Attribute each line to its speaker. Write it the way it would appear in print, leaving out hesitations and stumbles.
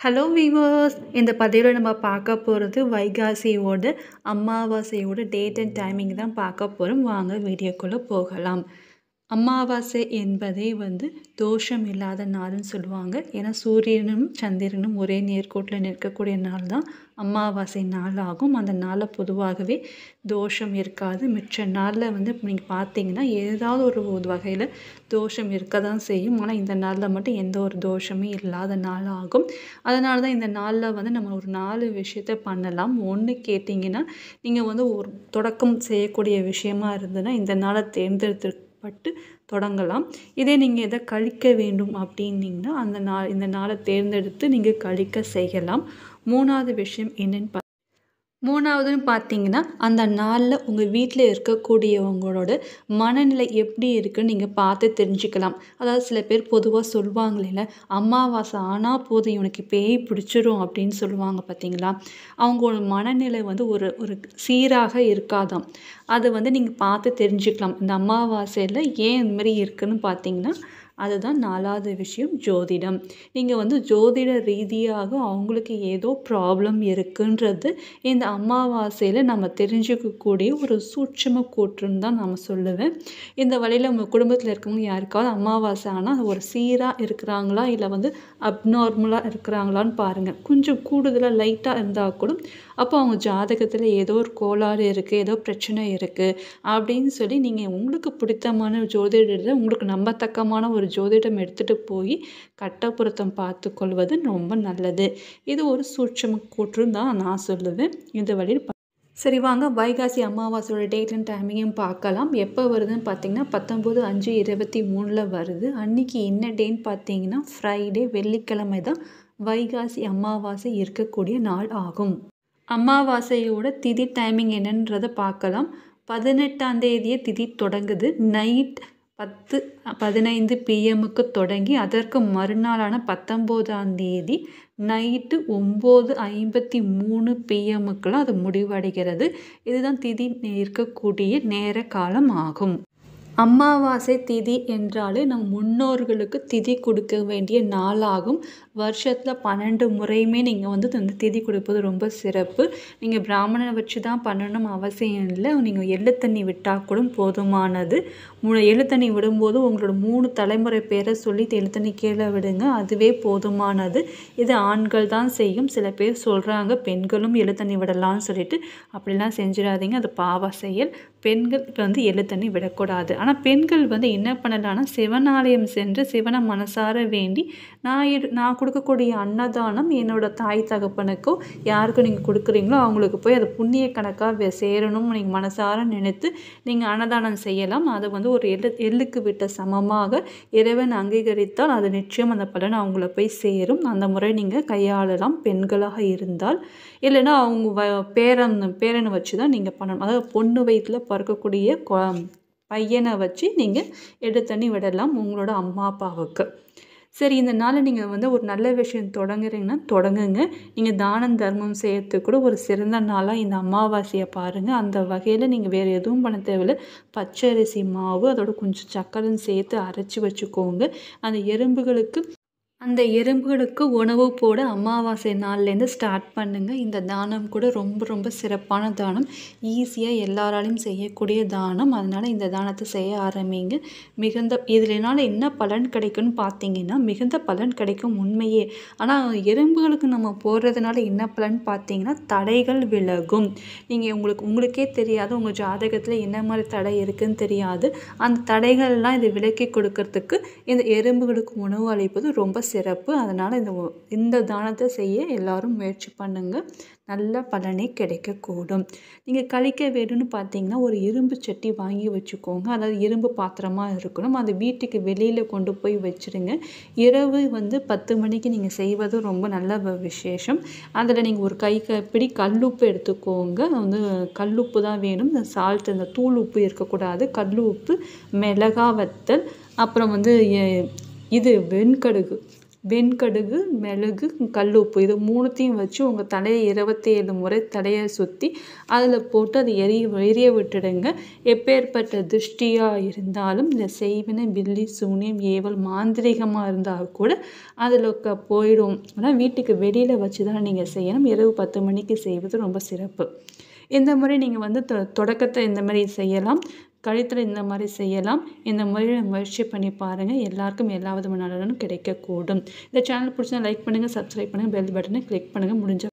Speaker 1: Hello viewers, இந்த பதிவில் நம்ம பார்க்க போகிறது வைகாசியோட அமாவாசையோட டேட் அண்ட் டைமிங் தான் பார்க்க போகிறோம். வாங்க வீடியோக்குள்ளே போகலாம். அமாவாசை என்பதே தோஷம் இல்லாத நாள்னு சொல்லுவாங்க. ஏன்னா சூரியனும் சந்திரனும் ஒரே நேர்கோட்டில் நிற்கக்கூடிய நாள் தான் அமாவாசை நாள் ஆகும். அந்த நாளில் பொதுவாகவே தோஷம் இருக்காது. மிச்ச நாளில் நீங்கள் பார்த்தீங்கன்னா ஏதாவது ஒரு வகையில் தோஷம் இருக்க தான் செய்யும். ஆனால் இந்த நாளில் மட்டும் எந்த ஒரு தோஷமே இல்லாத நாள் ஆகும். அதனால தான் இந்த நாளில் நம்ம ஒரு 4 விஷயத்த பண்ணலாம். ஒன்று கேட்டிங்கன்னா, நீங்கள் ஒரு தொடக்கம் செய்யக்கூடிய விஷயமா இருந்ததுன்னா இந்த நாளை தேர்ந்தெடுத்து தொடங்கலாம். இதே நீங்கள் எதை கழிக்க வேண்டும் அப்படின்னீங்கன்னா இந்த நாளை தேர்ந்தெடுத்து நீங்கள் கழிக்க செய்யலாம். மூணாவதுன்னு பார்த்தீங்கன்னா, அந்த நாளில் உங்கள் வீட்டில் இருக்கக்கூடியவங்களோட மனநிலை எப்படி இருக்குன்னு நீங்கள் பார்த்து தெரிஞ்சுக்கலாம். அதாவது சில பேர் பொதுவாக சொல்லுவாங்களே, அமாவாசை ஆனால் போதும் இவனுக்கு பேய் பிடிச்சிரும் அப்படின்னு சொல்லுவாங்க பார்த்தீங்களா. அவங்களோட மனநிலை ஒரு ஒரு சீராக இருக்காதாம். அதை நீங்கள் பார்த்து தெரிஞ்சுக்கலாம். இந்த அமாவாசையில் ஏன் இந்த மாதிரி இருக்குன்னு பார்த்தீங்கன்னா, அதுதான் 4வது விஷயம், ஜோதிடம். நீங்கள் ஜோதிட ரீதியாக அவங்களுக்கு ஏதோ ப்ராப்ளம் இருக்குன்றது இந்த அமாவாசையில் நம்ம தெரிஞ்சுக்கக்கூடிய ஒரு சூட்சும கூற்றுன்னு தான் நம்ம சொல்லுவேன். இந்த வழியில் உங்கள் குடும்பத்தில் இருக்கவங்க யாருக்காவது அமாவாசை ஆனால் ஒரு சீராக இருக்கிறாங்களா இல்லை அப்நார்மலாக இருக்கிறாங்களான்னு பாருங்கள். கொஞ்சம் கூடுதலாக லைட்டாக இருந்தால் கூட அப்போ அவங்க ஜாதகத்தில் ஏதோ ஒரு கோளாறு இருக்குது, ஏதோ பிரச்சனை இருக்குது அப்படின்னு சொல்லி நீங்கள் உங்களுக்கு பிடித்தமான ஜோதிடத்தை, உங்களுக்கு நம்பத்தக்கமான ஒரு ஜோதிடம் எடுத்துகிட்டு போய் கட்டப்புறத்தம் பார்த்து கொள்வது ரொம்ப நல்லது. இது ஒரு சூட்சும கூற்றுன்னு தான் நான் சொல்லுவேன். இந்த வழியில் சரி, வாங்க வைகாசி அமாவாசையோட டேட் அண்ட் டைமிங்கும் பார்க்கலாம். எப்போ வருதுன்னு பார்த்தீங்கன்னா 19/5/23 வருது. அன்றைக்கி என்ன டேன்னு பார்த்தீங்கன்னா ஃப்ரைடே, வெள்ளிக்கிழமை தான் வைகாசி அமாவாசை இருக்கக்கூடிய நாள் ஆகும். அமாவாசையோட திதி டைமிங் என்னன்றதை பார்க்கலாம். 18ஆம் தேதியே திதி தொடங்குது. நைட் 10:15 PM தொடங்கி அதற்கு மறுநாளான 19ஆம் தேதி நைட்டு 9:53 PM அது முடிவடைகிறது. இதுதான் திதி இருக்கக்கூடிய நேர காலம் ஆகும். அமாவாசை திதி என்றாலே நம் முன்னோர்களுக்கு திதி கொடுக்க வேண்டிய நாளாகும். வருஷத்தில் 12 முறையுமே நீங்கள் அந்த திதி கொடுப்பது ரொம்ப சிறப்பு. நீங்கள் பிராமணனை வச்சு தான் பண்ணணும் அவசியம் இல்லை. நீங்கள் எள்ளு தண்ணி விட்டால் கூட போதுமானது. எள்ளு தண்ணி விடும்போது உங்களோட 3 தலைமுறை பேரை சொல்லி எள்ளு தண்ணி கீழே விடுங்க, அதுவே போதுமானது. இது ஆண்கள் தான் செய்யும். சில பேர் சொல்கிறாங்க பெண்களும் எள்ளு தண்ணி விடலாம்னு சொல்லிட்டு. அப்படிலாம் செஞ்சிடாதீங்க, அது பாவ செயல். பெண்கள் எள்ளு தண்ணி விடக்கூடாது. ஆனால் பெண்கள் என்ன பண்ணலான்னா, சிவனாலயம் சென்று சிவனை மனசார வேண்டி நான் கொடுக்கக்கூடிய அன்னதானம் என்னோட தாய் தகப்பனுக்கோ யாருக்கும் நீங்கள் கொடுக்குறீங்களோ அவங்களுக்கு போய் அது புண்ணிய கணக்காக சேரணும்னு நீங்கள் மனசார நினைத்து நீங்கள் அன்னதானம் செய்யலாம். அது ஒரு எள்ளுக்கு விட்ட சமமாக இறைவன் அங்கீகரித்தால் அது நிச்சயம் அந்த பலன் அவங்கள போய் சேரும். அந்த முறை நீங்கள் கையாளலாம் பெண்களாக இருந்தால். இல்லைன்னா அவங்க பேரனை வச்சு தான் நீங்கள் பண்ணணும். அதாவது பொண்ணு வயிற்றில் பிறக்கக்கூடிய பையனை வச்சு நீங்கள் எள்ளு தண்ணி விடலாம் உங்களோட அம்மா அப்பாவுக்கு. சரி, இந்த நாளில் நீங்கள் ஒரு நல்ல விஷயம் தொடங்குறீங்கன்னா தொடங்குங்க. நீங்கள் தானம் தர்மம் செய்யறதுக்கு கூட ஒரு சிறந்த நாளாக இந்த அமாவாசையை பாருங்கள். அந்த வகையில் நீங்கள் வேறு எதுவும் பண்ண தேவையில்லை. பச்சரிசி மாவு அதோட கொஞ்சம் சக்கரையும் சேர்த்து அரைச்சி வச்சுக்கோங்க. அந்த எறும்புகளுக்கு உணவு போட அமாவாசை நாள்லேருந்து ஸ்டார்ட் பண்ணுங்கள். இந்த தானம் கூட ரொம்ப ரொம்ப சிறப்பான தானம். ஈஸியாக எல்லாராலையும் செய்யக்கூடிய தானம். அதனால் இந்த தானத்தை செய்ய ஆரம்பிங்க. இதனால் என்ன பலன் கிடைக்கும்னு பார்த்தீங்கன்னா, மிகுந்த பலன் கிடைக்கும் உண்மையே. ஆனால் எறும்புகளுக்கு நம்ம போடுறதுனால என்ன பலன் பார்த்தீங்கன்னா, தடைகள் விலகும். நீங்கள் உங்களுக்கே தெரியாது, உங்கள் ஜாதகத்தில் என்ன மாதிரி தடை இருக்குதுன்னு தெரியாது. அந்த தடைகள்லாம் இது விலக்கி கொடுக்கறதுக்கு இந்த எறும்புகளுக்கு உணவு அளிப்பது ரொம்ப சிறப்பு. அதனால் இந்த தானத்தை செய்ய எல்லாரும் முயற்சி பண்ணுங்கள். நல்ல பலனே கிடைக்கக்கூடும். நீங்கள் கழிக்க வேணும்னு பார்த்தீங்கன்னா, ஒரு இரும்பு சட்டி வாங்கி வச்சுக்கோங்க. அதாவது இரும்பு பாத்திரமாக இருக்கணும். அது வீட்டுக்கு வெளியில் கொண்டு போய் வச்சுருங்க. இரவு 10 மணிக்கு நீங்கள் செய்வது ரொம்ப நல்ல விசேஷம். அதில் நீங்கள் ஒரு கைப்பிடி கல்லுப்பு எடுத்துக்கோங்க. கல்லுப்பு தான் வேணும். இந்த சால்ட், இந்த தூள் உப்பு இருக்கக்கூடாது. கல் உப்பு, மிளகா வத்தல், அப்புறம் வெண்கடுகு வெண்கடுகு, மிளகு, கல்லுப்பு இது 3த்தையும் வச்சு உங்கள் தலையை 27 முறை தலையை சுற்றி அதில் போட்டு அதை எரிய விட்டுடுங்க. எப்பேற்பட்ட திருஷ்டியாக இருந்தாலும் இந்த செய்வினை, பில்லி, சூனியம், ஏவல், மாந்திரீகமாக இருந்தால் கூட அதில் போயிடும். ஆனால் வீட்டுக்கு வெளியில் வச்சு தான் நீங்கள் செய்யணும். இரவு 10 மணிக்கு செய்வது ரொம்ப சிறப்பு. இந்த முறை நீங்கள் தொடக்கத்தை இந்த மாதிரி செய்யலாம். கழுத்தில் இந்த மாதிரி செய்யலாம். இந்த முறையில் முயற்சி பண்ணி பாருங்கள். எல்லாருக்கும் எல்லா விதமான நலனும் கிடைக்கக்கூடும். இந்த சேனல் பிடிச்சா லைக் பண்ணுங்கள், சப்ஸ்கிரைப் பண்ணுங்கள், பெல் பட்டனை கிளிக் பண்ணுங்கள். முடிஞ்ச